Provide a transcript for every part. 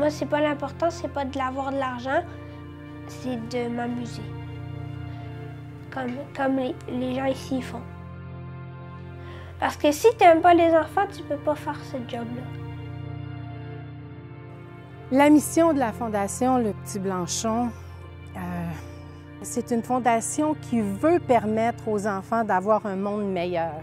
Moi, c'est pas l'important, c'est pas d'avoir de l'argent, c'est de m'amuser. Comme les gens ici font. Parce que si tu n'aimes pas les enfants, tu peux pas faire ce job-là. La mission de la Fondation Le Petit Blanchon, c'est une fondation qui veut permettre aux enfants d'avoir un monde meilleur.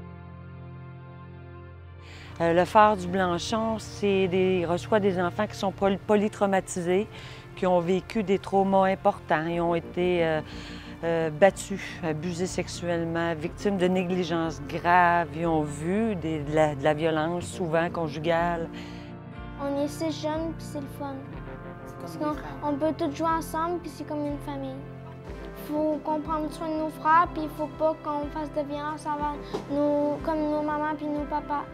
Le Phare du Blanchon, reçoit des enfants qui sont polytraumatisés, qui ont vécu des traumas importants. Ils ont été battus, abusés sexuellement, victimes de négligences graves. Ils ont vu de la violence, souvent conjugale. On est 6 jeunes, puis c'est le fun. Parce qu'on peut tous jouer ensemble, puis c'est comme une famille. Il faut qu'on prenne soin de nos frères, puis il faut pas qu'on fasse de violence envers comme nos mamans puis nos papas.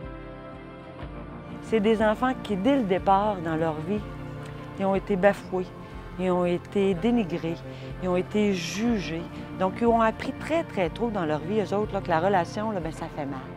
C'est des enfants qui, dès le départ dans leur vie, ils ont été bafoués, ils ont été dénigrés, ils ont été jugés. Donc, ils ont appris très, très tôt dans leur vie, eux autres, là, que la relation, là, bien, ça fait mal.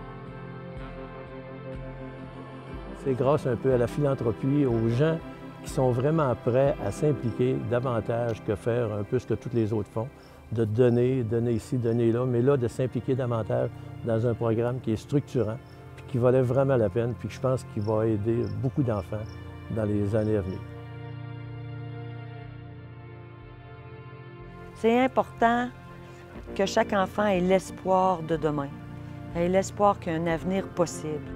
C'est grâce un peu à la philanthropie, aux gens qui sont vraiment prêts à s'impliquer davantage que faire un peu ce que tous les autres font, de donner ici, donner là, mais là, de s'impliquer davantage dans un programme qui est structurant, puis qui valait vraiment la peine, puis que je pense qu'il va aider beaucoup d'enfants dans les années à venir. C'est important que chaque enfant ait l'espoir de demain, ait l'espoir qu'il y a un avenir possible.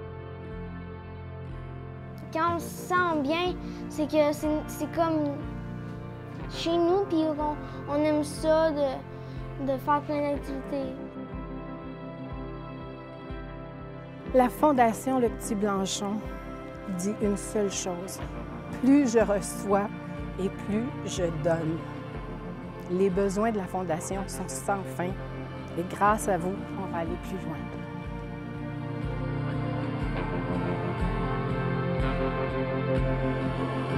Quand on se sent bien, c'est que c'est comme chez nous, puis on aime ça de faire plein d'activités. La Fondation Le Petit Blanchon dit une seule chose. Plus je reçois et plus je donne. Les besoins de la Fondation sont sans fin et grâce à vous, on va aller plus loin. Thank you.